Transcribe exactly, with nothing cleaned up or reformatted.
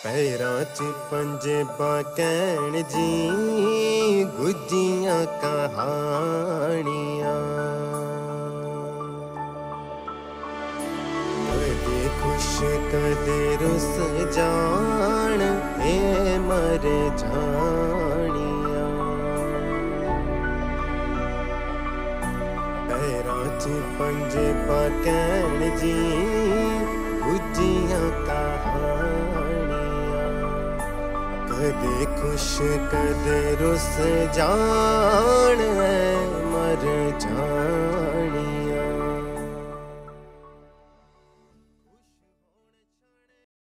पैरां च पंजे बाकैन जी गुज्जियां कहानियां, कदे खुश कदे रुस जान ए मर जानियां। पैरां च पंजे बाकैन जी गुज्जियां कहानियां, कदे खुश कदे रुस जान मर जान।